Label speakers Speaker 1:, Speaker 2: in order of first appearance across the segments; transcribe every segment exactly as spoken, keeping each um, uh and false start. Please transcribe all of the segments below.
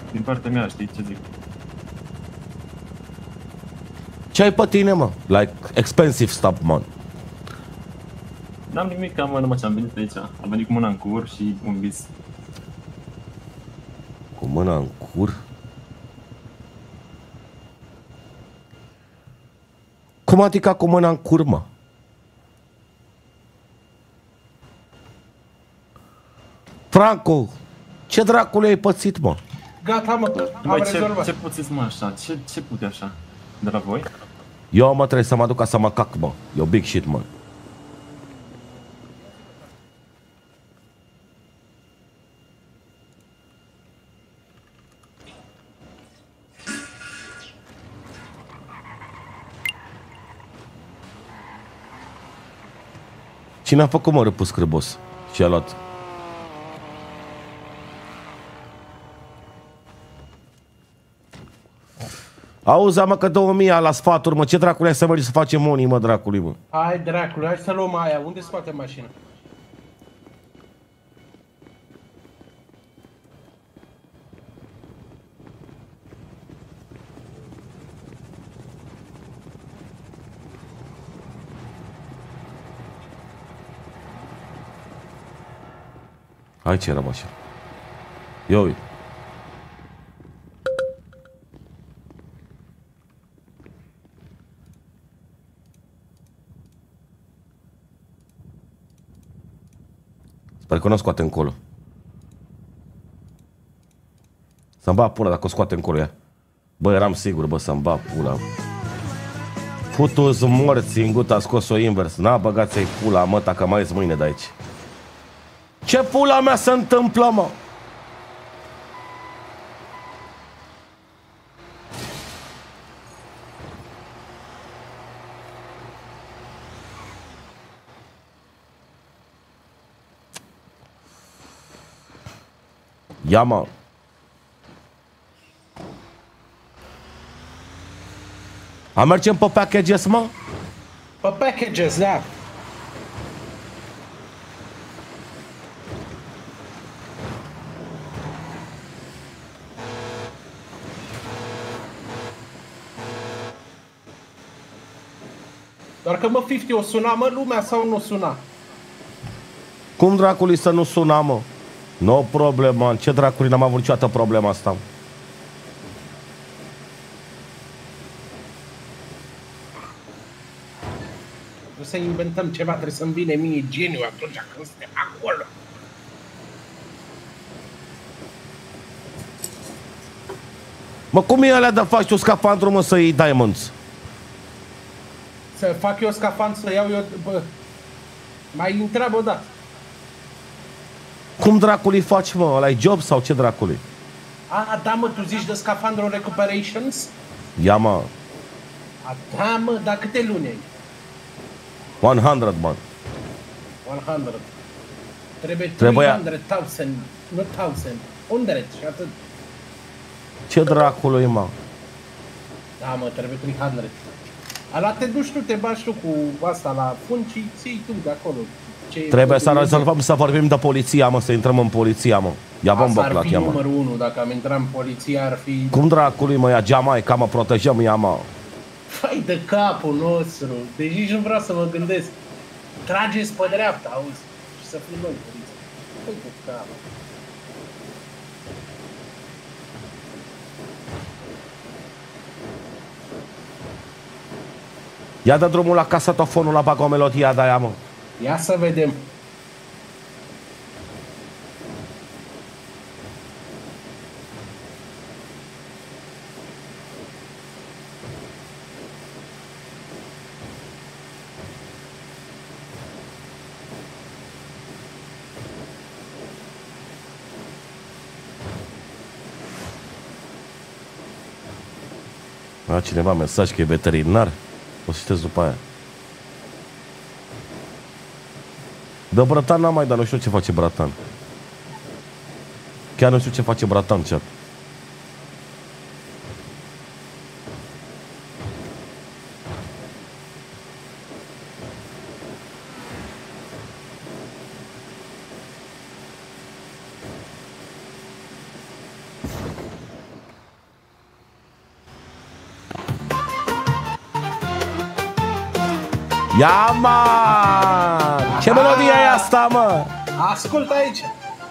Speaker 1: Din partea mea, știi ce zic?
Speaker 2: Ce ai pe tine, mă? Like, expensive stuff, man.
Speaker 1: N-am nimic, cam numai ce am venit aici. Am venit cu mâna în cur și un vis.
Speaker 2: Cu mâna în cur? Cum adică cu mâna în cur, mă? Franco, ce dracule ai pățit, mă?
Speaker 3: Gata, mă, am
Speaker 1: Băi, ce,
Speaker 3: rezolvat.
Speaker 1: ce puteți, mă, așa? Ce, ce pute așa? De la voi?
Speaker 2: Eu, mă, trebuie să mă duc ca să mă cac, mă. Eu big shit, mă. Cine a făcut, mă, râpul scârbos? Și a luat. Auzi, mă, că două mii la sfaturi, mă, ce dracule să mergi să facem unii, mă, dracului, mă?
Speaker 3: Hai, dracule, hai să luăm aia. Unde scoate mașina?
Speaker 2: Hai, ce era mașina? Ia uite. Sper că nu o scoate încolo. Să-mi ba pula dacă o scoate încolo ea. Bă, eram sigur, bă, să-mi ba pula. Putu-ți morți în gut, a scos-o invers. N-a băgați-ai pula, mă, dacă mai ies mâine de aici. Ce pula mea se întâmplă, mă? Ia, mă. A mergem pe packages, mă?
Speaker 3: Pe packages, da. Doar că, mă, cincizeci o suna, mă, lumea sau nu suna?
Speaker 2: Cum dracului să nu suna, mă? No problemă, ce dracului n-am avut niciodată problema asta?
Speaker 3: Trebuie să inventăm ceva, trebuie să-mi vine mie geniu atunci când suntem acolo.
Speaker 2: Mă, cum e alea de faci tu scafandru, mă, să iei diamonds?
Speaker 3: Să fac eu scafand, să iau eu, bă, mai întreabă odată.
Speaker 2: Cum dracului faci, mă? Ăla-i job sau ce dracului?
Speaker 3: A, da, mă, tu zici de scafandru recuperations?
Speaker 2: Ia, mă.
Speaker 3: A, da, mă, dar câte luni ai?
Speaker 2: one hundred, man.
Speaker 3: one hundred. Trebuie
Speaker 2: Trebuia-
Speaker 3: trei sute thousand, nu thousand, one hundred și atât.
Speaker 2: Ce dracului, mă?
Speaker 3: Da, mă, trebuie trei sute. Ala te duci tu, te bagi tu cu asta la fund și ții tu de acolo. Ce
Speaker 2: Trebuie să rezolvăm, să vorbim de poliția, mă, să intrăm în poliția, mă. Ia bombă,
Speaker 3: Asta ar fi
Speaker 2: ia, mă.
Speaker 3: numărul unu, dacă am intrat în poliție, ar fi...
Speaker 2: Cum dracului, mă, ia Jamaica, mă, protejăm, ia, mă.
Speaker 3: Fai de capul nostru, deci nici nu vreau să mă gândesc. Trageți pe dreapta, auzi, și să fim noi, poliție. Fai de capul.
Speaker 2: Ia dă drumul la casetofonul, la bag o melodie de aia, mă.
Speaker 3: Ia să vedem.
Speaker 2: A cineva mesaj că e veterinar. O să citesc după aia. De Bratan n-am mai dat, nu știu ce face Bratan. Chiar nu știu ce face Bratan, chat. Ia, man! Ce melodie e asta, mă?
Speaker 3: Ascultă aici.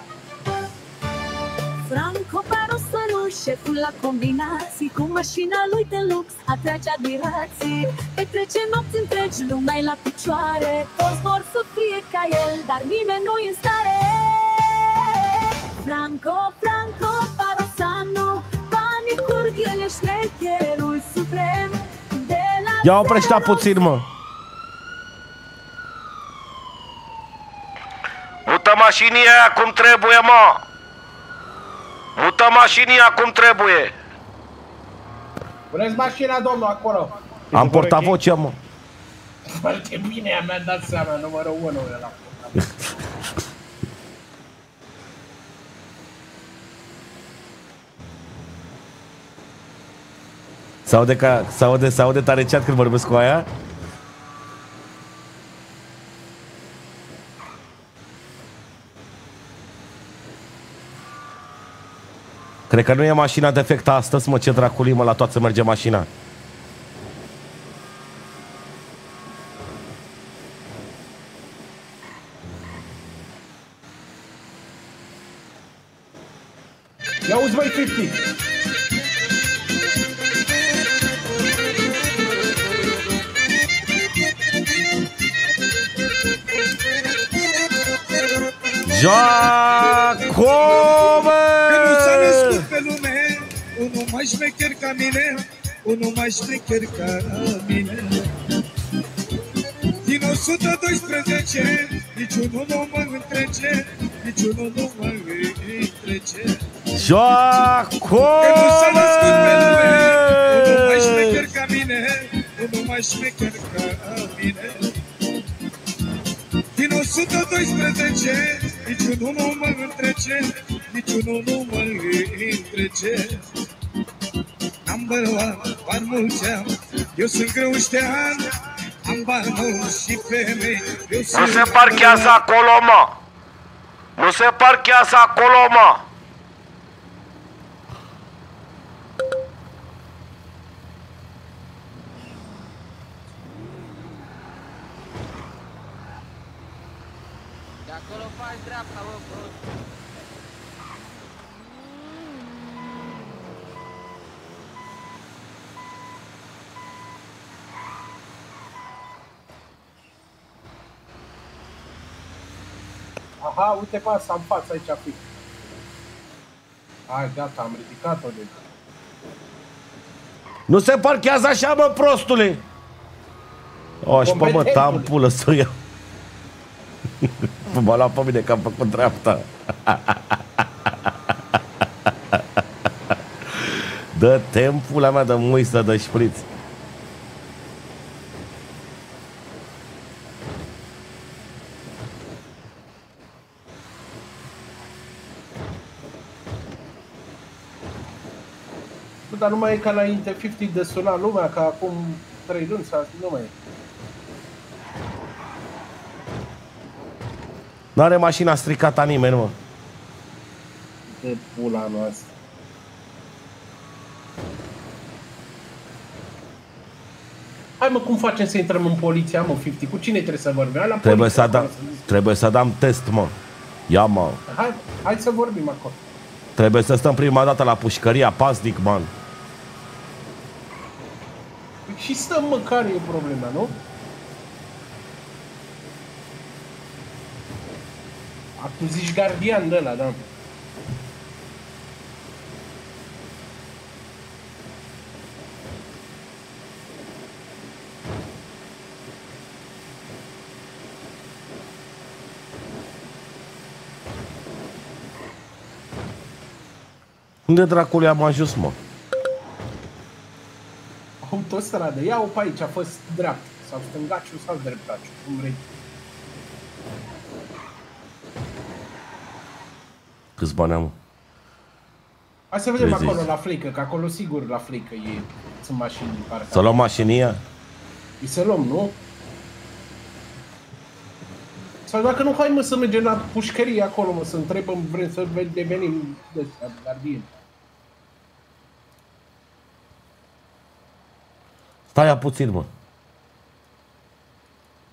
Speaker 4: Franco Parosanu, șeful la combinații, cu mașina lui de lux atrage admirații. Petrece nopți întregi, lumea la picioare, toți vor să fie ca el, dar nimeni nu-i în stare. Franco, Franco Parosanu, banii curg, el e șmecherul suprem. De la
Speaker 2: Ia oprește puțin, mă. Mută mașinia aia cum trebuie, mă! Mută mașinia cum trebuie!
Speaker 3: Vreți mașina, domnul, acolo?
Speaker 2: Am portavoce, mă.
Speaker 3: Foarte bine, mi-am dat seama, numărul unu de la portavoce.
Speaker 2: S-aude, ca, s-aude, s-aude tare chat când vorbesc cu aia? Cred că nu e mașina defectă astăzi, mă, ce dracului, mă, la toată merge mașina.
Speaker 3: Ia uzi, băi, cincizeci.
Speaker 2: Jacome!
Speaker 5: Că nu s-a născut pe lume unul mai șmecher ca mine, unul mai șmecher ca mine. Din o sută doisprezece, niciunul nu mă întrece, niciunul nu mă întrece.
Speaker 2: Jacome!
Speaker 5: Că nu s-a născut pe lume unul mai șmecher ca mine, unul mai șmecher ca mine. Din o sută doisprezece, niciunul nu mă întrece, niciunul nu mă întrece. Number one, bani mulți ani, eu sunt greuștean, am bani mulți și femei.
Speaker 2: Nu se parchează acolo, mă! Nu se parchează acolo, mă!
Speaker 6: De acolo faci dreapta, bă, prost.
Speaker 3: Aha, uite pe asta în față aici, fix. Hai, gata, am ridicat-o de...
Speaker 2: Nu se parchează așa, mă, prostule! O, și pe mă, tam pulă să o iau. M-a luat pe mine că am făcut dreapta. Dă-te-n pula mea de muistă de șpriț.
Speaker 3: Bă, dar nu mai e ca înainte cincizeci de suna lumea, ca acum trei luni sau nu mai e.
Speaker 2: N-are mașina stricată a nimeni, mă.
Speaker 3: De pula noastră. Hai, mă, cum facem să intrăm în poliția, mă, cincizeci? Cu cine trebuie să vorbim? Hai la
Speaker 2: Trebuie
Speaker 3: poliție,
Speaker 2: să, da,
Speaker 3: acolo, să
Speaker 2: trebuie să dăm test, mă. Ia, mă.
Speaker 3: Hai, hai să vorbim acolo.
Speaker 2: Trebuie să stăm prima dată la pușcăria Pasdic, man.
Speaker 3: Și stăm, mă, care e problema, nu? A, tu zici gardian de ăla, da.
Speaker 2: Unde dracului am ajuns, mă?
Speaker 3: Autostradă, ia-o pe aici, a fost dreapta. Sau stângaciu sau dreptaciu, cum vrei.
Speaker 2: Câți bani am?
Speaker 3: Hai să vedem
Speaker 2: treizeci.
Speaker 3: acolo la flică, că acolo sigur la flică e, sunt mașini parcate.
Speaker 2: Să luăm mașinia?
Speaker 3: Îi să luăm, nu? Sau dacă nu, hai, mă, să mergem la pușcărie acolo, mă, să întrebăm, vrem să devenim de ăștia, gardieni.
Speaker 2: Stai puțin, mă.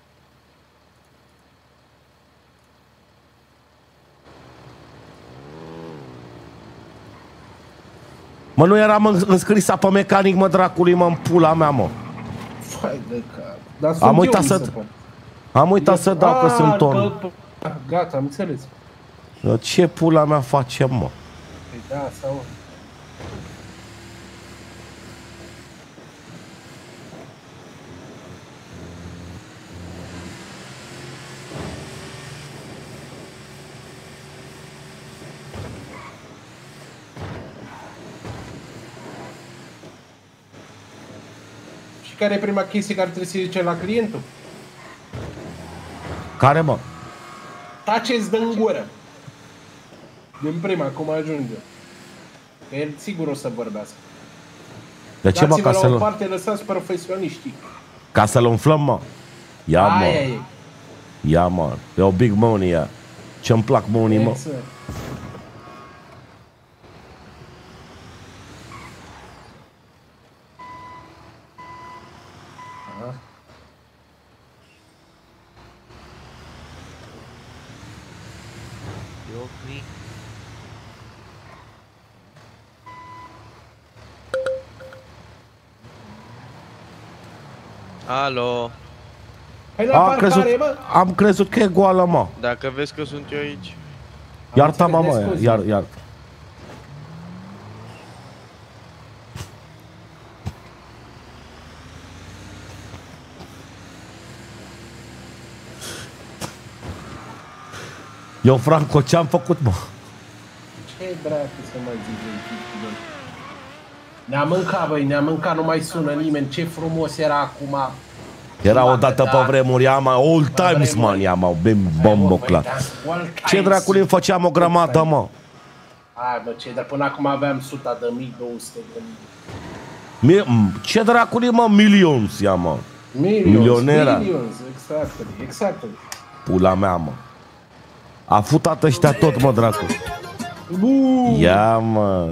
Speaker 2: Mă, nu eram înscris pe mecanic, mă, dracului, mă, în pula mea, mă.
Speaker 3: Fai de cap. Dar sunt
Speaker 2: Am
Speaker 3: eu,
Speaker 2: uitat
Speaker 3: mi
Speaker 2: să...
Speaker 3: se pare.
Speaker 2: Am uitat să dau că
Speaker 3: Ah,
Speaker 2: sunt on.
Speaker 3: că- Gata, am înțeles.
Speaker 2: Ce pula mea face, mă?
Speaker 3: Păi da, sau... Și care e prima chestie care trebuie să zice la clientul?
Speaker 2: Care, mă?
Speaker 3: Taceți de în gură. Din prima, cum ajunge. Că el sigur o să vorbească.
Speaker 2: De ce, mă,
Speaker 3: Dați-vă
Speaker 2: ca
Speaker 3: la o
Speaker 2: să-l...
Speaker 3: parte, lăsați profesioniștii.
Speaker 2: Ca să-l umflăm, mă? Ia, mă.
Speaker 3: Aia e.
Speaker 2: Ia, mă. E o big money, ea. Ce-mi plac money, mă.
Speaker 3: Exact.
Speaker 6: E ok. Alo,
Speaker 3: Hai la
Speaker 2: Am crezut,
Speaker 3: parcare, mă!
Speaker 2: am crezut că e goală, mă.
Speaker 6: dacă vezi că sunt eu aici.
Speaker 2: Iartă-mă,
Speaker 3: înțeles,
Speaker 2: mă,
Speaker 3: scuze.
Speaker 2: iar, iartă. Eu, Franco, ce-am făcut, mă?
Speaker 3: Ce dracu să mai zic de bă? Ne-a mâncat, băi, ne-a mâncat, nu mai sună nimeni. Ce frumos era acum.
Speaker 2: Era
Speaker 3: Prima
Speaker 2: odată
Speaker 3: dată,
Speaker 2: pe vremuri, ia, mă, all times,
Speaker 3: vremuri.
Speaker 2: man, ia, mă, bim, bombo, clar. Ce dracului îmi făceam o grămadă, mă?
Speaker 3: Hai, bă, ce, dar până acum aveam suta de mii, două sute de mii.
Speaker 2: Mi- m- Ce dracului, mă, millions, ia, mă.
Speaker 3: Millions,
Speaker 2: Milionera.
Speaker 3: millions, exact, exact.
Speaker 2: Pula mea, mă. A futat ăștia tot, mă, dracu.
Speaker 3: Uuu,
Speaker 2: Ia, mă.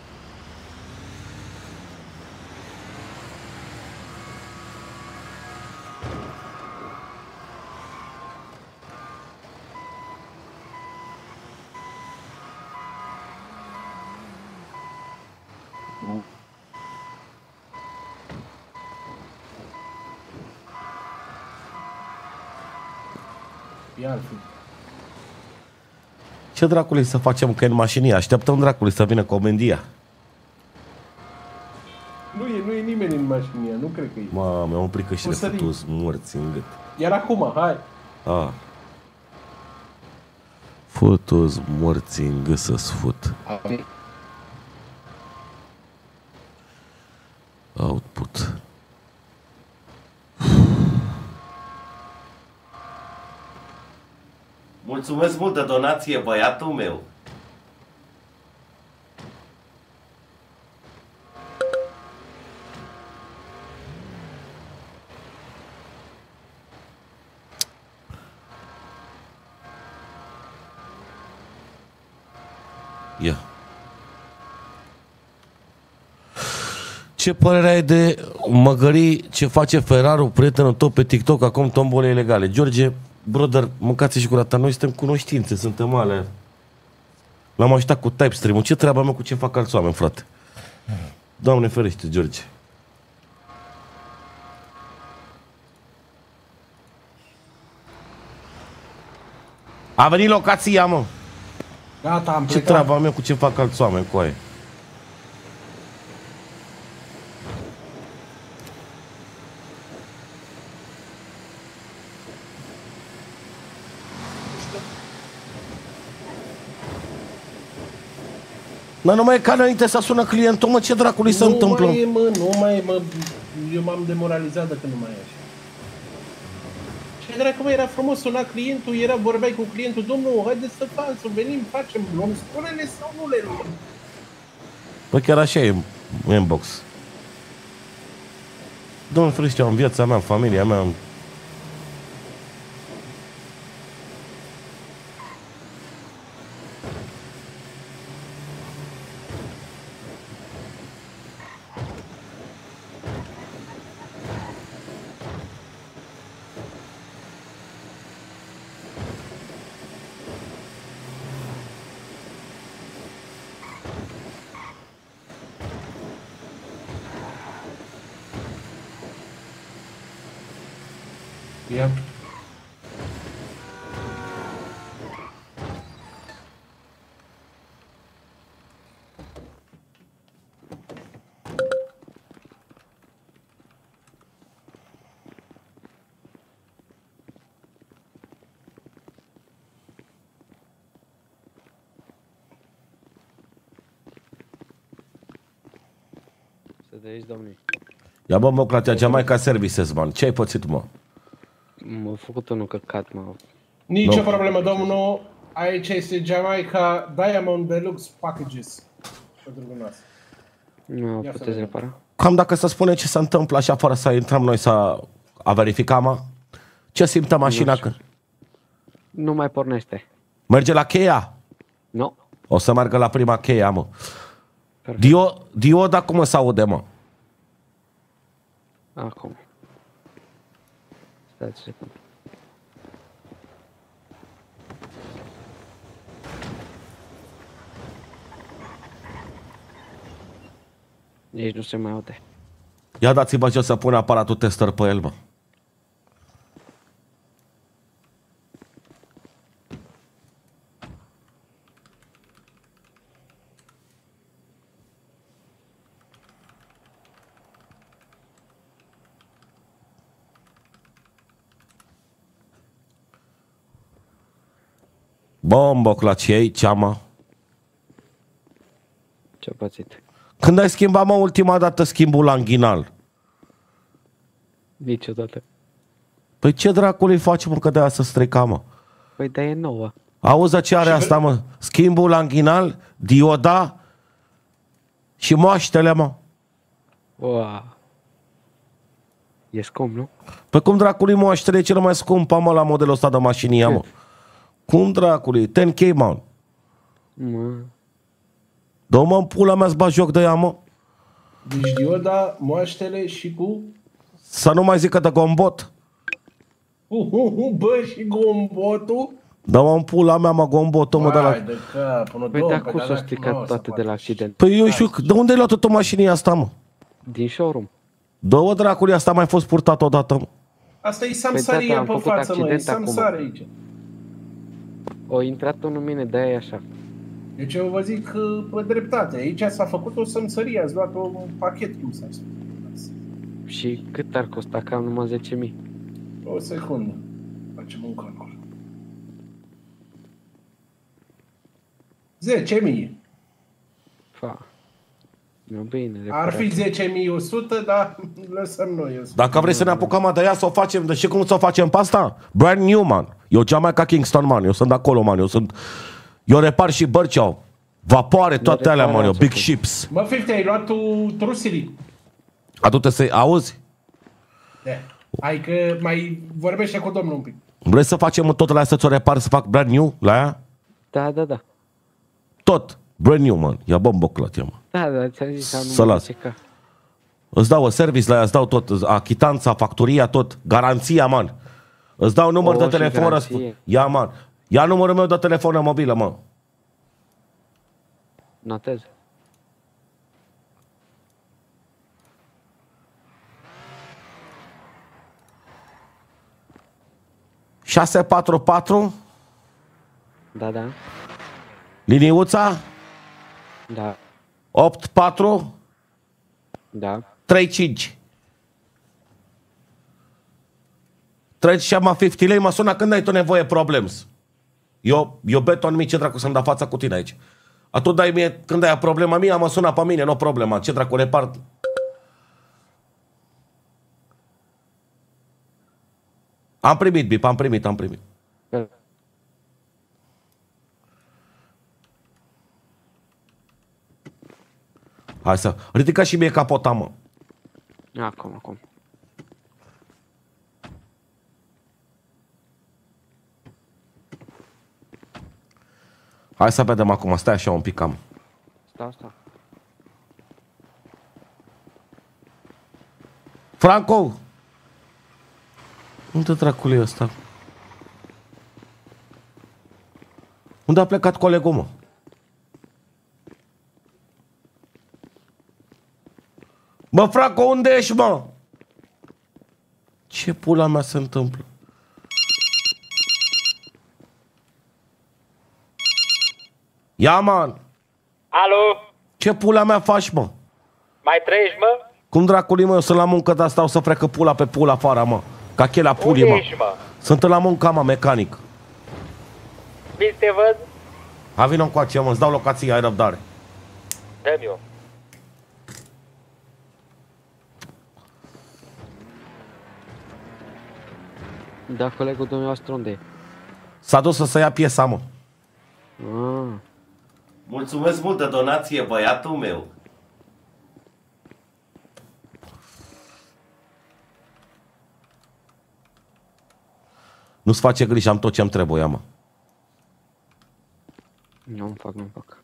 Speaker 3: e altfel.
Speaker 2: Ce dracului să facem că e în mașinie? Așteptăm dracului să vină comendia.
Speaker 3: Nu e, nu e nimeni în mașinie, nu cred că e.
Speaker 2: Mă, mi-am oprit că și
Speaker 3: O
Speaker 2: de
Speaker 3: să vin.
Speaker 2: futus morți în gât.
Speaker 3: Iar acum, hai.
Speaker 2: Ah. Futus morți în gât să-ți fut. Output. Mulțumesc mult de donație, băiatul meu. Ia. Ce părere ai de măgării ce face Ferraru, prietenul tău pe TikTok, acum tombole ilegale? George, brother, mâncați și gura ta, noi suntem cunoștințe, suntem alea. L-am ajutat cu Typestream-ul, ce treaba mea cu ce fac alți oameni, frate? Doamne ferește, George. A venit locația, mă.
Speaker 3: Gata, am
Speaker 2: Ce
Speaker 3: plecat.
Speaker 2: treaba mea cu ce fac alți oameni, cu aia? Dar nu mai e ca înainte să sună clientul, mă, ce dracului se întâmplă?
Speaker 3: Nu mai e, mă, nu mai e, mă. Eu m-am demoralizat dacă nu mai e așa. Ce dracu, mă, era frumos, suna clientul, era, vorbeai cu clientul, domnul, haideți să fac, să venim, facem, luăm sculele sau nu le luăm?
Speaker 2: Păi chiar așa e în inbox. Domnul ferește, în viața mea, în familia mea,
Speaker 3: Ia.
Speaker 6: Să de aici, domnule.
Speaker 2: Ia bă, mă, la Jamaica Services, man. Ce ai pățit, mă?
Speaker 6: M-a făcut unul căcat, mă.
Speaker 3: Nicio
Speaker 2: No.
Speaker 3: problemă, domnul. Aici este Jamaica Diamond Deluxe Packages. Pentru dumneavoastră.
Speaker 6: Nu
Speaker 3: Ia să
Speaker 6: puteți
Speaker 3: vedem.
Speaker 6: repara?
Speaker 2: Cam dacă să spune ce se întâmplă așa, fără să intrăm noi să a verifica, mă? Ce simte mașina
Speaker 6: Nu știu.
Speaker 2: când
Speaker 6: Nu mai pornește.
Speaker 2: merge la cheia?
Speaker 6: Nu.
Speaker 2: O să meargă la prima cheia, mă.
Speaker 6: Perfect.
Speaker 2: Dio, dioda cum se aude, mă?
Speaker 6: Acum. Stați o secundă. Nici nu se mai aude.
Speaker 2: Ia dați-vă ce să pune aparatul tester pe el, mă. Bomboc la ce ai, ceama.
Speaker 6: Ce-a pățit?
Speaker 2: Când ai schimbat, mă, ultima dată schimbul anghinal?
Speaker 6: Niciodată.
Speaker 2: Păi ce dracului face, mă, că de-aia să strica, mă?
Speaker 6: Păi, dar e nouă.
Speaker 2: Auzi ce are asta, mă? Schimbul anghinal, dioda și moaștele, mă.
Speaker 6: Wow. E scump, nu?
Speaker 2: Păi cum dracului moaștele e cel mai scump, mă, la modelul ăsta de mașinie, mă? Cum dracului? zece K, mă.
Speaker 6: Mă.
Speaker 2: Dă-mă în pula mea să bag joc de ea, mă.
Speaker 3: Deci dioda, moaștele și cu...
Speaker 2: Să nu mai zică de gombot.
Speaker 3: Uh, uh, uh, bă, și gombotul?
Speaker 2: Dă-mă în pula mea, mă, gombotul, mă, de la...
Speaker 3: Hai de cap, până
Speaker 6: Păi,
Speaker 3: două,
Speaker 6: dar
Speaker 3: pe
Speaker 6: cum s-au
Speaker 3: alea
Speaker 6: stricat
Speaker 3: nouă se
Speaker 6: toate de
Speaker 3: poate.
Speaker 6: la accident?
Speaker 2: Păi eu știu, de unde ai luat tot mașinia asta, mă?
Speaker 6: Din showroom.
Speaker 2: Dă-o dracului, asta a mai fost purtat odată, mă.
Speaker 3: Asta e
Speaker 6: Păi,
Speaker 3: samsarie
Speaker 6: tata, am
Speaker 3: pe
Speaker 6: făcut
Speaker 3: față, mă, e
Speaker 6: accident acum.
Speaker 3: samsare aici.
Speaker 6: O intrat unul în mine, de-aia e așa.
Speaker 3: Deci eu vă zic uh, pe dreptate, aici s-a făcut o samsărie, ați luat un pachet, cum s-a spus.
Speaker 6: Și cât ar costa? Cam numai zece mii.
Speaker 3: O secundă, facem un calcul. zece mii.
Speaker 6: Fa. Nu bine,
Speaker 3: Ar fi zece mii o sută, dar lăsăm noi o sută.
Speaker 2: Dacă vrei să ne apucăm de ea, să o facem, de și cum să o facem pe asta? Brand new, man. Eu Jamaica Kingston, man. Eu sunt de acolo, man. Eu sunt... Eu repar și bărci au. Vapoare, toate alea, man. Eu, big ships.
Speaker 3: Mă, Fifty, ai luat tu trusilii?
Speaker 2: Adu-te să-i auzi?
Speaker 3: Da. Hai că mai vorbește cu domnul un pic.
Speaker 2: Vrei să facem tot la ea, să-ți o repar, să fac brand new la ea?
Speaker 6: Da, da, da.
Speaker 2: Tot. Brand new, man. Ia bomboclat, ia, man.
Speaker 6: Da, da, ți-am zis că
Speaker 2: Să
Speaker 6: nu
Speaker 2: las.
Speaker 6: zice că...
Speaker 2: Îți dau o service la ea, îți dau tot. Achitanța, facturia, tot. Garanția, man. Îți dau număr
Speaker 6: O,
Speaker 2: de
Speaker 6: și
Speaker 2: telefon,
Speaker 6: garanție.
Speaker 2: răspund. Ia, man. Ia numărul meu de telefon mobilă, mă.
Speaker 6: Notez.
Speaker 2: șase patru patru,
Speaker 6: Da, da.
Speaker 2: liniuța,
Speaker 6: Da,
Speaker 2: opt patru
Speaker 6: da.
Speaker 2: trei cinci. Treci și ama cincizeci lei, mă sună când ai tu nevoie problems. Eu, eu beton mic, ce dracu să-mi da fața cu tine aici. Atunci dai mie, când ai problema mea, mă sună pe mine, nu problema. Ce dracu repart? Am primit, bip, am primit, am primit. Hai să... Ridică și mie capota, mă.
Speaker 6: Acum, acum.
Speaker 2: Hai să vedem acum, stai așa un pic cam.
Speaker 6: Stau, stau.
Speaker 2: Franco! Unde dracului e ăsta? Unde a plecat colegul, mă? Bă, Franco, unde ești, mă? Ce pula mea se întâmplă? Ia, man.
Speaker 7: Alo?
Speaker 2: Ce pula mea faci, mă?
Speaker 7: Mai trăiești, mă?
Speaker 2: Cum dracului, mă, eu sunt la muncă, dar stau să freacă pula pe pula afară, mă. Ca chelea pulii,
Speaker 7: Unde
Speaker 2: mă.
Speaker 7: ești, mă?
Speaker 2: Sunt la muncă, mă, mecanic.
Speaker 7: Bine te văd?
Speaker 2: Ha, vină încoace, mă, îți dau locație, ai răbdare.
Speaker 7: Dă-mi eu.
Speaker 6: Da, colegul dumneavoastră unde e?
Speaker 2: S-a dus să se ia piesa, mă.
Speaker 6: Ah.
Speaker 2: Mulțumesc mult de donație, băiatul meu. Nu-ți face griji, am tot ce-mi trebuie, mă.
Speaker 6: Nu-mi fac, nu-mi fac.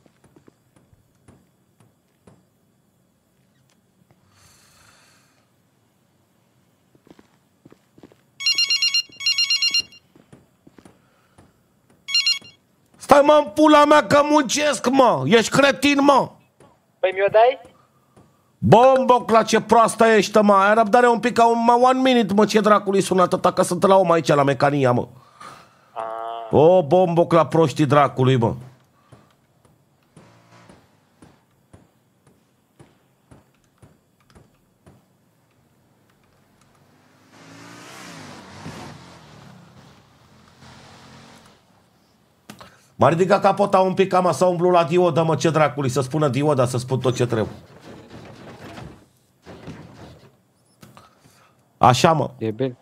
Speaker 2: Stai, mă, în pula mea că muncesc, mă. Ești cretin, mă.
Speaker 7: Păi mi-o dai?
Speaker 2: Bomboc, la ce proastă ești, mă. Ai răbdare un pic ca un mă, one minute, mă. Ce dracului sună atâta, că sunt la om aici, la mecania, mă.
Speaker 7: Ah.
Speaker 2: O, bomboc la proștii dracului, mă. M-a ridicat capota un pic, cam să umblu la diodă, mă, ce dracului, să spună dioda, să spun tot ce trebuie. Așa, mă.
Speaker 6: E bine.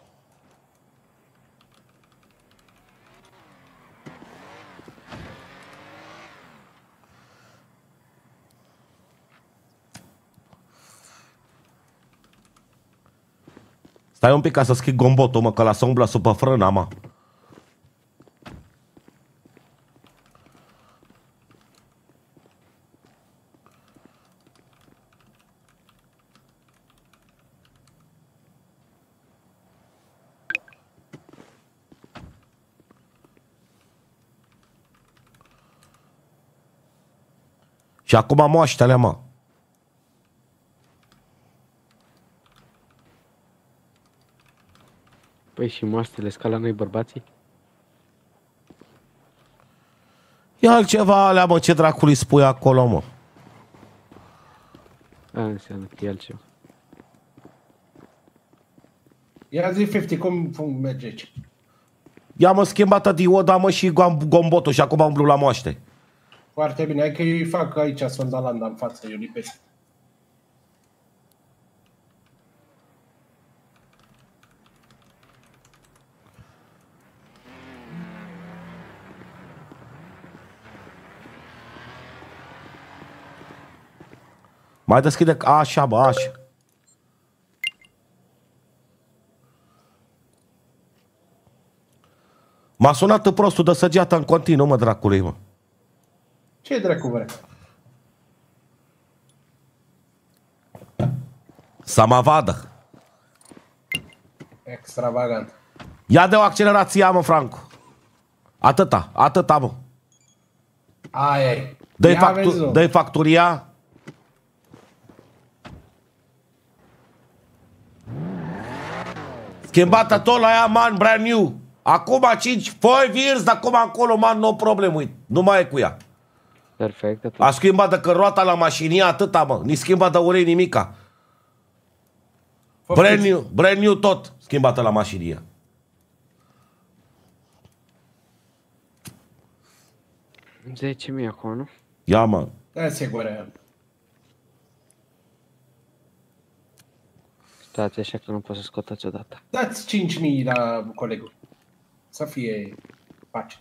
Speaker 2: Stai un pic ca să schimb gombotul, mă, că la să umblă supă frâna, mă. Și acum moaștele, mă.
Speaker 6: Păi și moaștele scala noi bărbații?
Speaker 2: E altceva alea, mă, ce dracului spui acolo, mă.
Speaker 6: A, înseamnă că e altceva.
Speaker 3: Ia zi cincizeci, cum, cum merge aici?
Speaker 2: Ia, mă, schimbată dioda, mă, și gom- gombotul și acum umblu la moaște.
Speaker 3: Foarte bine, hai că eu îi fac aici Sondalanda în față, eu lipesc.
Speaker 2: Mai deschide, așa, bă, așa. M-a sunat prostul de săgeată în continuu, mă, dracului, mă.
Speaker 3: Ce dracu vrea?
Speaker 2: Să mă vadă.
Speaker 3: Extravagant.
Speaker 2: Ia de o accelerație, mă, Franco. Atâta, atâta, mă.
Speaker 3: Aia e.
Speaker 2: Dă-i,
Speaker 3: Ia
Speaker 2: factu-
Speaker 3: vezi-o.
Speaker 2: dă-i facturia. Schimbată tot la ea, man, brand new. Acum cinci, five years, de acum încolo, man, no problem, uite. Nu mai e cu ea.
Speaker 6: Perfect, atunci.
Speaker 2: A schimbat de că roata la mașinie, atâta, mă. Ni schimba de urei nimica. Brand new, brand new tot schimbată la mașinie.
Speaker 6: zece mii acum, nu?
Speaker 2: Ia, mă.
Speaker 3: Da, sigur.
Speaker 6: Stați așa că nu pot să scotați odată.
Speaker 3: Dați cinci mii la colegul. Să fie pace.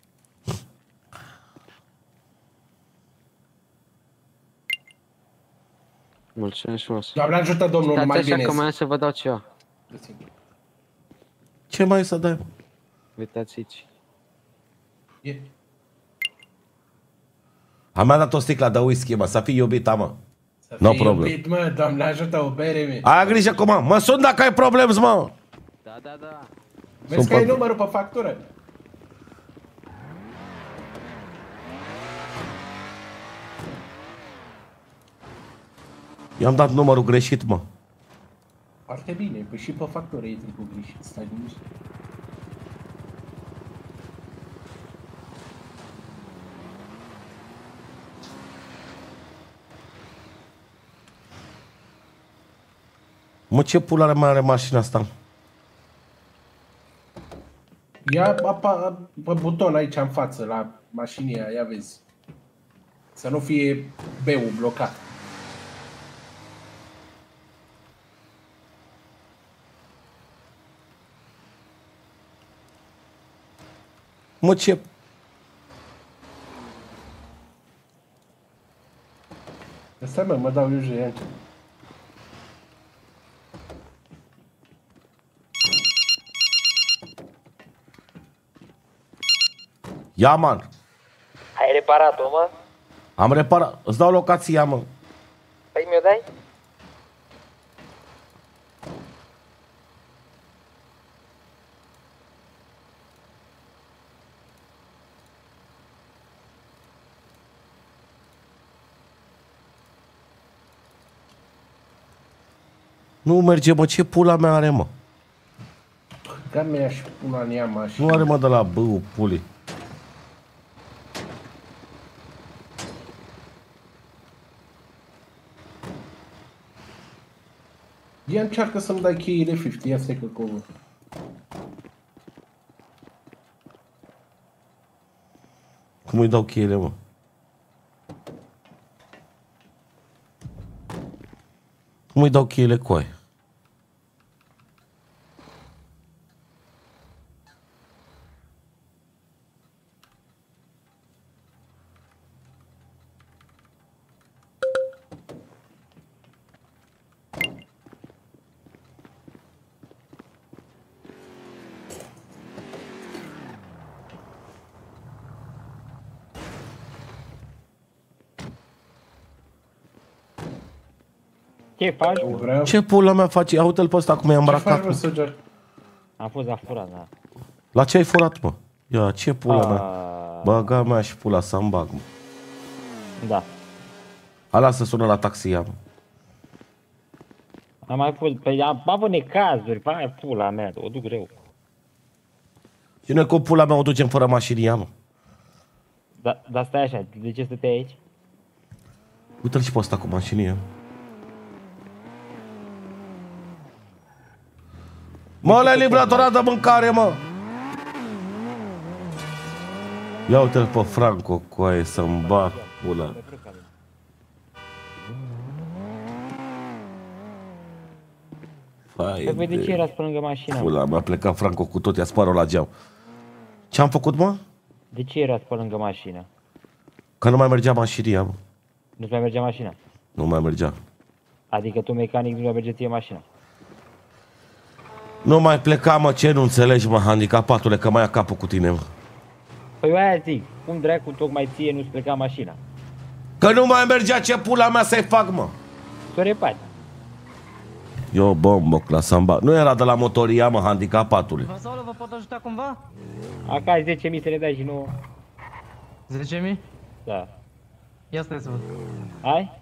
Speaker 6: Mulțumesc frumos.
Speaker 3: Doamne ajută, domnul,
Speaker 6: Stați
Speaker 3: numai
Speaker 6: așa
Speaker 3: bine.
Speaker 6: că mai am să vă dau ceva.
Speaker 2: Ce mai să dai?
Speaker 6: Uitați aici.
Speaker 3: E.
Speaker 2: Am mai dat o sticlă de whisky, mă, să fii iubita, mă.
Speaker 3: Să
Speaker 2: No
Speaker 3: fii
Speaker 2: problem.
Speaker 3: iubit, mă, Doamne ajută, o bere, mă.
Speaker 2: Ai grijă cu mă. Mă sun dacă ai probleme, mă.
Speaker 6: Da, da, da.
Speaker 3: Vezi că ai numărul pe factură?
Speaker 2: I-am dat numărul greșit, mă.
Speaker 3: Foarte bine, păi și pe factură e tricul greșit, stai liniștit.
Speaker 2: Mă, ce pula mai are mașina asta?
Speaker 3: Ia apa, pe buton aici în față, la mașinia, ia vezi. Să nu fie B-ul blocat.
Speaker 2: Mă, ce...
Speaker 3: Stai mă, mă dau eu jei.
Speaker 2: Ia, man.
Speaker 7: Ai reparat-o, mă?
Speaker 2: Am reparat. Îți dau locația, mă.
Speaker 7: Păi mi-o dai?
Speaker 2: Nu merge, mă, ce pula mea are, mă?
Speaker 3: Că mi-a și pula în ea mașina.
Speaker 2: Nu are, mă, de la bău, puli.
Speaker 3: Ia încearcă să-mi dai cheile cincizeci, ia stai că covă.
Speaker 2: Cum îi dau cheile, mă? Cum îi dau cheile cu aia?
Speaker 8: Ce faci?
Speaker 3: Vreau.
Speaker 2: Ce pula mea face? Ia uite-l pe ăsta cum e
Speaker 3: Ce
Speaker 2: îmbrăcat.
Speaker 3: faci, mă, Soger?
Speaker 8: Am fost la furat, da.
Speaker 2: La ce ai furat, mă? Ia, ce pula mea?
Speaker 8: A,
Speaker 2: Băga mea și pula să-mi bag, mă.
Speaker 8: Da.
Speaker 2: Ala să sună la taxi, ia, mă.
Speaker 8: Am mai fost, păi am avut necazuri, pe aia pula mea, o duc greu.
Speaker 2: Și noi cu pula mea o ducem fără mașini, ia, mă.
Speaker 8: Da, dar stai așa, de ce stăteai aici?
Speaker 2: Uite-l și pe ăsta cu mașini, ia. Mă, le-ai livrat de mâncare, mă! Ia uite-l pe Franco cu aia să-mi bag pula. Fai
Speaker 8: Păi de ce erați pe lângă mașina?
Speaker 2: pula, mi-a plecat Franco cu tot, i-a spart la geam. Ce-am făcut, mă?
Speaker 8: De ce erați pe lângă mașina?
Speaker 2: Că nu mai mergea mașinia, mă.
Speaker 8: Nu-ți mai mergea mașina?
Speaker 2: Nu mai mergea.
Speaker 8: Adică tu mecanic nu mai merge ție mașina?
Speaker 2: Nu mai pleca, mă, ce nu înțelegi, mă, handicapatule, că mai ia capul cu tine, mă.
Speaker 8: Păi aia zic, cum dracu tocmai ție nu-ți pleca mașina?
Speaker 2: Că nu mai mergea, ce pula mea să-i fac, mă?
Speaker 8: Să o repari.
Speaker 2: Eu bombă, la samba. Nu era de la motoria, mă, handicapatule.
Speaker 9: Vasalo, vă pot ajuta cumva?
Speaker 8: Acasă zece mii să le dai și nouă.
Speaker 9: zece mii?
Speaker 8: Da.
Speaker 9: Ia stai să văd.
Speaker 8: Ai?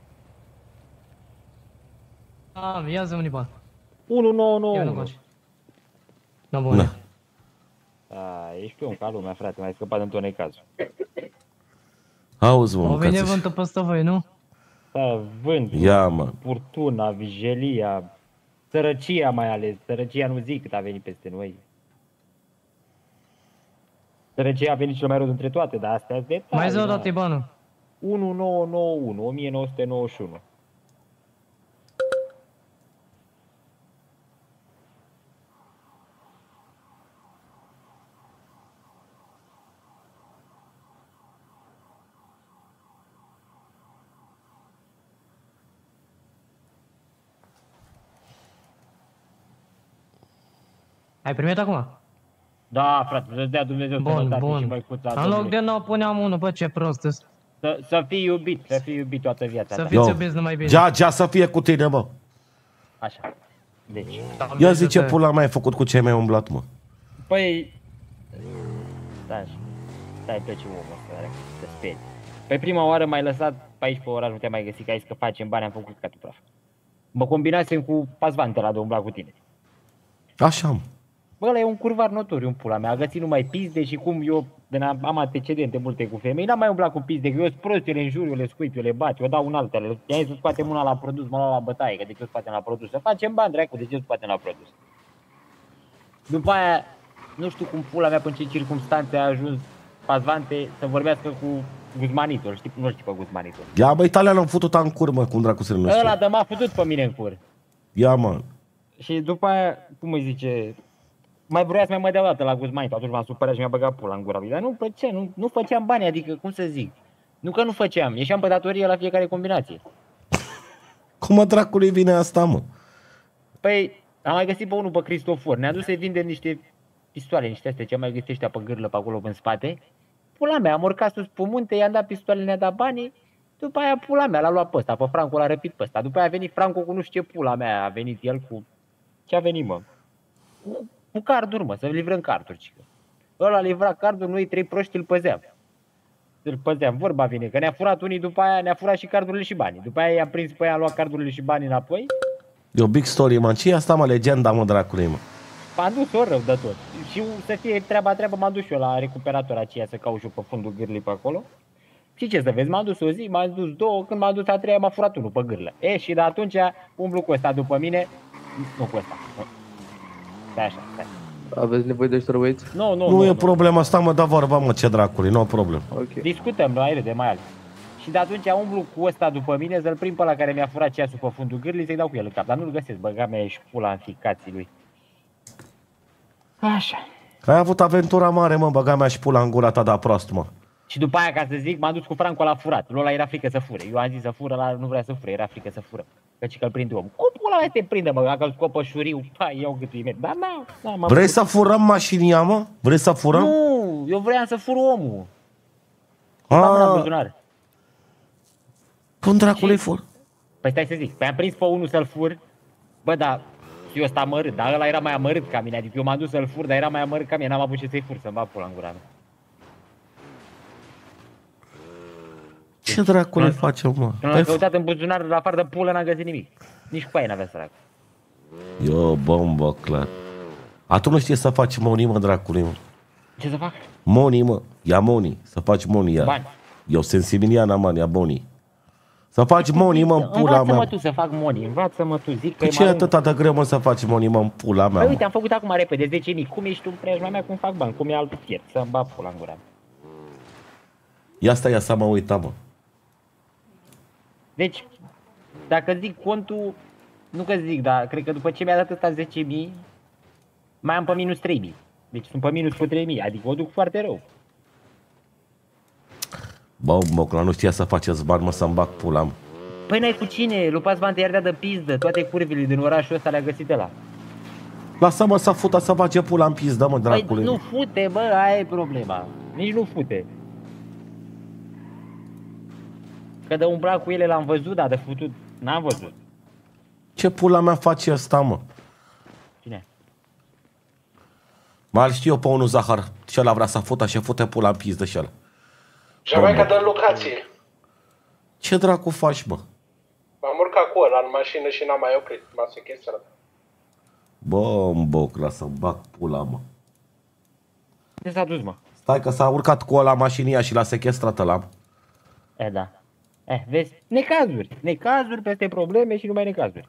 Speaker 9: A, ia zi unii bani.
Speaker 8: unu nouă nouă
Speaker 9: Ia nu
Speaker 8: unu.
Speaker 9: faci. Nu, bun.
Speaker 2: Da.
Speaker 8: A, ești un ca lumea, frate, m-ai scăpat într-un necaz.
Speaker 2: Auzi, mă,
Speaker 9: O vine
Speaker 2: mâncați.
Speaker 9: vântul peste voi, nu?
Speaker 8: Da, vântul,
Speaker 2: Ia, mă.
Speaker 8: furtuna, vijelia, sărăcia mai ales. Sărăcia nu zic cât a venit peste noi. Sărăcia a venit cel mai rău dintre toate, dar astea sunt detalii.
Speaker 9: Mai zi o
Speaker 8: na.
Speaker 9: dată banul.
Speaker 8: unu nouă nouă unu, o mie nouă sute nouăzeci și unu.
Speaker 9: Ai primit acum?
Speaker 8: Da, frate, să-ți dea Dumnezeu
Speaker 9: Bun,
Speaker 8: sănătate și
Speaker 9: bun.
Speaker 8: măicuța
Speaker 9: În loc
Speaker 8: Domnului.
Speaker 9: de nou puneam unul, bă, ce prost -s.
Speaker 8: Să, să fii iubit, să fii iubit toată viața
Speaker 9: Să
Speaker 8: ta.
Speaker 9: fiți iubiți numai bine.
Speaker 2: Gea, gea să fie cu tine, mă.
Speaker 8: Așa. Deci,
Speaker 2: Ia zi ce pula mea ai făcut cu ce mi-ai umblat, mă.
Speaker 8: păi... Stai așa. Stai pe ce omul ăsta, are să speri. Păi prima oară m-ai lăsat pe aici pe oraș, nu te-ai mai găsit, că ai zis că facem bani, am făcut ca praf. Mă combinasem cu pasvante la de umbla cu tine.
Speaker 2: Așa, mă.
Speaker 8: Bă, ăla e un curvar notoriu în pula mea, a găsit numai pizde și cum eu am antecedente multe cu femei, n-am mai umblat cu pizde, că eu sunt prost, eu le înjur, eu le scuip, eu le bat, eu dau un altele. I-am zis să scoatem una la produs, mă luau la bătaie, că de ce o scoatem la produs? Să facem bani, dracu, de ce o scoatem la produs? După aia, nu știu cum pula mea, până ce circumstanțe a ajuns Pazvante să vorbească cu Guzmanito, știi, nu știi pe Guzmanito.
Speaker 2: Ia bă, italian am făcut în cur, mă, cum dracu se numește.
Speaker 8: Ăla de m-a făcut pe mine în cur.
Speaker 2: Ia, mă.
Speaker 8: Și după aia, cum îi zice, mai vrea să mai mă dea o dată la Guzmanito, atunci m-am supărat și mi-a băgat pula în gura lui. Dar nu plăcea, nu, nu făceam bani, adică, cum să zic, nu că nu făceam, ieșeam pe datorie la fiecare combinație.
Speaker 2: Cum mă dracului vine asta, mă?
Speaker 8: Păi, am mai găsit pe unul pe Cristofor, ne-a dus să vindem niște pistoale, niște astea, ce mai găsește pe gârlă pe acolo în spate. Pula mea, am urcat sus pe munte, i-am dat pistoalele, ne-a dat banii, după aia pula mea l-a luat pe ăsta, pe Franco l-a răpit pe ăsta, după aia a venit Franco cu nu știu ce pula mea, a venit el cu... Ce a venit, mă? Cu carduri, mă, să livrăm carduri, cică. Ăla a livrat carduri, noi trei proști îl păzeam. Îl păzeam, vorba vine, că ne-a furat unii, după aia ne-a furat și cardurile și banii. După aia i-am prins pe aia, a luat cardurile și banii înapoi.
Speaker 2: E o big story, mă. Ce e asta, mă, legenda, mă, dracului, mă?
Speaker 8: M-a dus o rău de tot. Și să fie treaba treaba, m-am dus și eu la recuperatora aceea să caut și eu pe fundul gârlii pe acolo. Și ce să vezi, m-am dus o zi, m-am dus două, când m-am dus a treia m-a furat unul pe gârlă. E, și de atunci umblu cu ăsta după mine, nu cu ăsta. Stai așa, stai.
Speaker 10: Aveți nevoie de ștrăuiți?
Speaker 8: Nu, nu,
Speaker 2: Nu,
Speaker 8: nu.
Speaker 2: e
Speaker 8: nu.
Speaker 2: problema asta, mă, da vorba, mă, ce dracului, nu o problemă.
Speaker 10: Ok.
Speaker 8: Discutăm, nu ai de mai ales. Și de atunci umblu cu ăsta după mine, să-l prind pe ăla care mi-a furat ceasul pe fundul gârlii, să-i dau cu el în cap. Dar nu-l găsesc, băga mea și pula în ficații lui. Așa.
Speaker 2: Ai avut aventura mare, mă, băga mea și pula în gura ta, da prost, mă.
Speaker 8: Și după aia, ca să zic, m-am dus cu Franco la furat. Lui ăla era frică să fure. Eu am zis să fură, ăla nu vrea să fure, era frică să fură. Căci că îl prinde om. Cum pula mea să te prinde, mă, dacă îl scopă șuriu, pa, iau gâtul imediat. Dar n-am, n-am.
Speaker 2: Vrei să furăm mașinia, mă? Vrei să furăm?
Speaker 8: Nu, eu vreau să fur omul. M-am în
Speaker 2: Ah,
Speaker 8: buzunar.
Speaker 2: cum dracului fur?
Speaker 8: Păi stai să zic, păi am prins pe unul să-l fur. Bă, dar eu ăsta amărât, dar ăla era mai amărât ca mine. Adică eu m-am dus să-l fur, dar era mai amărât ca mine. N-am avut ce să-i fur, să-mi bag pula în gura mea.
Speaker 2: Ce dracului facem, mă?
Speaker 8: Când l-am căutat în buzunar, la afară de pulă, n-am găsit nimic. Nici cu aia n-avea sărac.
Speaker 2: Eu, bombă, clar. Atunci nu știi să faci money, mă, dracului, mă.
Speaker 8: Ce să fac?
Speaker 2: Money, mă. Ia money. Să faci money, ia.
Speaker 8: Bani.
Speaker 2: Eu sensibiliana, man, ia money. Să faci money, mă, în pula
Speaker 8: Învață-mă
Speaker 2: mea.
Speaker 8: tu să fac money, învață-mă tu, zic că
Speaker 2: Păi
Speaker 8: e
Speaker 2: ce e
Speaker 8: mai
Speaker 2: atâta de greu, mă, să faci money, mă, în pula mea,
Speaker 8: Păi
Speaker 2: mă?
Speaker 8: uite, am făcut acum repede, zece mii. Cum ești tu în preajma mea, cum fac bani, cum e altul fier, să-mi bag pula în gura mea.
Speaker 2: Ia stai, ia să mă uita, mă.
Speaker 8: Deci, dacă zic contul, nu că zic, dar cred că după ce mi-a dat ăsta zece mii, mai am pe minus trei mii. Deci sunt pe minus cu trei mii, adică o duc foarte rău.
Speaker 2: Bă, bă, nu știa să faceți bani, mă, să-mi bag pula, mă.
Speaker 8: Păi n-ai cu cine? Lupați bani te-ar dea de pizdă, toate curvile din orașul ăsta le-a găsit ăla.
Speaker 2: Lasă-mă să fută, să face pula în pizdă, mă,
Speaker 8: Păi
Speaker 2: dracului.
Speaker 8: nu fute, bă, aia e problema. Nici nu fute. Că de umblat cu ele l-am văzut, dar de futut n-am văzut.
Speaker 2: Ce pula mea face ăsta, mă?
Speaker 8: Cine?
Speaker 2: Mai știu eu pe unul Zahar. Și ăla vrea să fută și fute pula în pizdă și ăla.
Speaker 3: Jamaica dă locație.
Speaker 2: Ce dracu faci, mă?
Speaker 3: M-am urcat cu ăla în mașină și n-am mai oprit. M-a sequestrat.
Speaker 2: Bă, boc, lasă-mi bag pula, mă.
Speaker 8: Ce s-a dus, mă?
Speaker 2: Stai că s-a urcat cu ăla mașinia și l-a sequestrat ăla.
Speaker 8: E, da. Eh, vezi? Necazuri. Necazuri peste probleme și numai necazuri.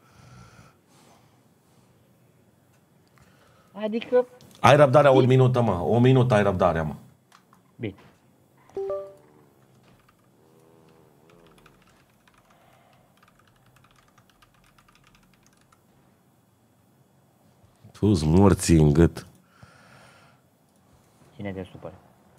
Speaker 8: Adică...
Speaker 2: Ai răbdarea un minut, mă. O minut ai răbdarea, mă.
Speaker 8: Bine.
Speaker 2: Tu-ți morții în gât.
Speaker 8: Cine te supără?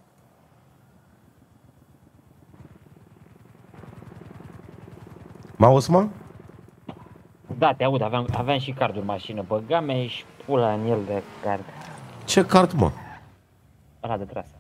Speaker 2: M-auzi, mă?
Speaker 8: Da, te aud, aveam, aveam și cardul în mașină. Băgam mea și pula în el de card.
Speaker 2: Ce card, mă?
Speaker 8: Ăla de trasă.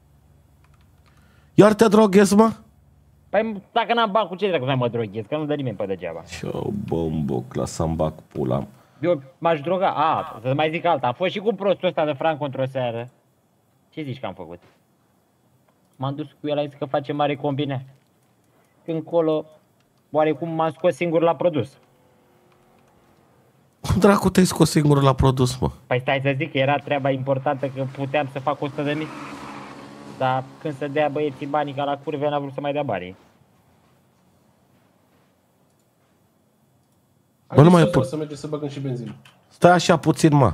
Speaker 2: Iar te droghezi, mă?
Speaker 8: Păi dacă n-am bani, cu ce dracu să mă droghez? Că nu dă nimeni pe degeaba.
Speaker 2: Ce-o bomboc, lasă-mi bag pula.
Speaker 8: Eu m-aș droga. A, să mai zic alta. Am fost și cu prostul ăsta de Franco într-o seară. Ce zici că am făcut? M-am dus cu el, a zis că face mare combine. Încolo, oarecum m-am scos singur la produs.
Speaker 2: Cum dracu te-ai scos singur la produs, mă?
Speaker 8: Păi stai să zic că era treaba importantă, că puteam să fac o sută de mii. Dar când să dea băieții banii ca la curve, n-a vrut să mai dea banii.
Speaker 2: Bă, nu mai
Speaker 3: pot
Speaker 2: pot.
Speaker 3: să mergem să băgăm și benzină.
Speaker 2: Stai așa puțin, mă.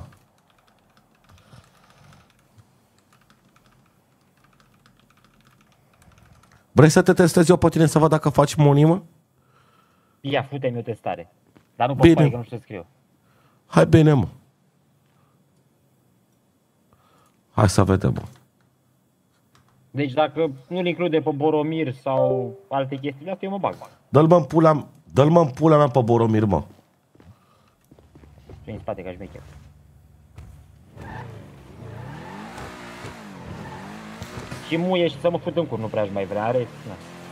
Speaker 2: Vrei să te testez eu pe tine să văd dacă faci money, mă?
Speaker 8: Ia, fute-mi o testare. Dar nu pot
Speaker 2: Bine.
Speaker 8: pare că nu știu să scriu.
Speaker 2: Hai bine, mă. Hai să vedem, mă.
Speaker 8: Deci dacă nu-l include pe Boromir sau alte chestii, astea eu mă bag.
Speaker 2: Dă-l mă în pula, dă-l mă în pula mea pe Boromir, mă.
Speaker 8: În spate ca șmecher. Și muie și să mă fut în cur, nu prea aș mai vrea, are... Na.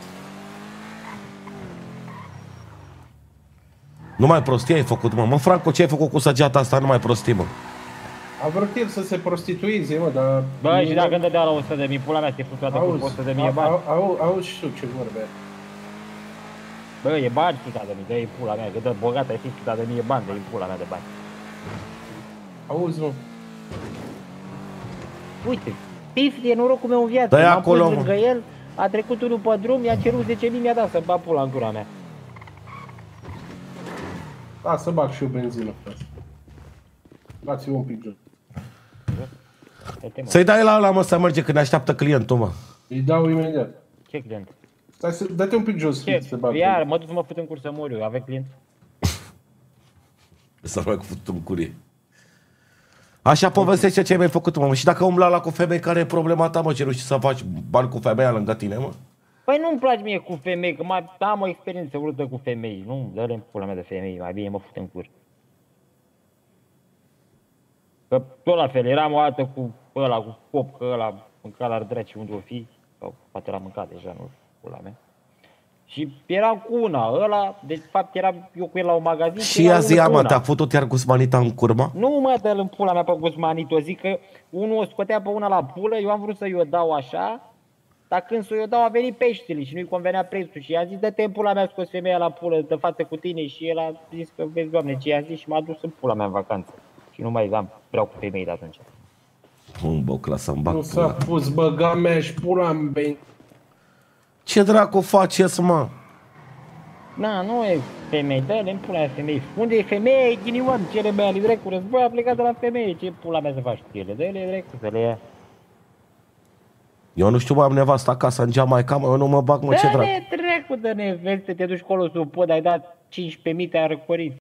Speaker 2: Nu mai prostii ai făcut, mă. Mă, Franco, ce ai făcut cu săgeata asta? Nu mai prostii, mă.
Speaker 3: A vrut el să se prostituieze, mă, dar...
Speaker 8: Bă, și dacă îmi dădea la o sută de mii, pula mea se fut toată cu o sută de mii e bani.
Speaker 3: Auzi și tu ce vorbe.
Speaker 8: Bă, e bani o sută de mii, dă-i pula mea, că dă bogată, ai fi o sută de mii e bani, dă-i pula mea de bani.
Speaker 3: Auzi, mă.
Speaker 8: Uite, Tifli e norocul meu în viață,
Speaker 2: Dă-i
Speaker 8: m-am
Speaker 2: acolo,
Speaker 8: pus
Speaker 2: mă.
Speaker 8: lângă el, a trecut unul pe drum, i-a cerut zece mii, mi-a dat să-mi bag pula în gura mea.
Speaker 3: Da, să bag și eu benzină, frate. Dați-vă un pic jos.
Speaker 2: Să-i dai la ăla, mă, să merge când așteaptă clientul, mă.
Speaker 3: Îi dau imediat.
Speaker 8: Ce client?
Speaker 3: Stai să... Dă-te un pic jos,
Speaker 8: Ce?
Speaker 3: să bag.
Speaker 8: Iar, mă duc să mă fut în cur să mor eu, aveți client?
Speaker 2: Să mai cu făcut în curie. Așa povestește ce ai mai făcut, mă. Și dacă umbla la cu femei, care e problema ta, mă? Ce nu știi să faci bani cu femeia lângă tine, mă?
Speaker 8: Păi nu-mi place mie cu femei, că mai am o experiență urâtă cu femei. Nu, dă-le-mi pula mea de femei, mai bine mă fut în cur. Că tot la fel, eram o dată cu ăla, cu pop, că ăla mânca la draci unde o fi, sau poate l-a mâncat deja, nu știu, pula mea. Și eram cu una, ăla, de fapt eram eu cu el la un magazin.
Speaker 2: Și ea zi, mă, te-a făcut iar Guzmanita în curma?
Speaker 8: Nu mă, dă-l în pula mea pe Guzmanito, zic că unul o scotea pe una la pulă, eu am vrut să-i o dau așa, dar când să-i o dau a venit peștele și nu-i convenea prețul și i-a zis, dă-te în pula mea, scos femeia la pulă, de față cu tine și el a zis că vezi, Doamne, ce i-a zis și m-a dus în pula mea în vacanță. Și nu mai am, vreau cu femei de atunci.
Speaker 2: Un boc, lasă-mi bag
Speaker 3: Nu s-a pus băga mea și pula-mi ben...
Speaker 2: Ce dracu faceți, mă?
Speaker 8: Na, nu e femei, dă-le în pula mea femei. Unde e femeie, e ghinion, cele mele ali drecu, război a plecat de la femeie, ce pula mea să faci cu ele? Dă-le drecu să le ia.
Speaker 2: Eu nu știu, mă, am nevasta acasă în Jamaica, mă, eu nu mă bag, mă, ce dracu.
Speaker 8: Dă-le drecu, dă-ne, vezi să te duci acolo sub pod, ai dat cincisprezece mii, te-a răcorit.